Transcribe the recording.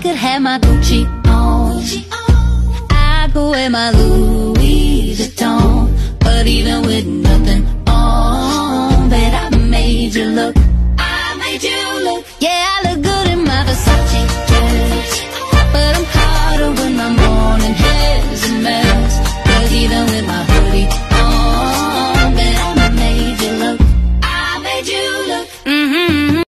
could have my Gucci on, I could wear my Louis Vuitton, but even with nothing on, bet I made you look. I made you look. Yeah, I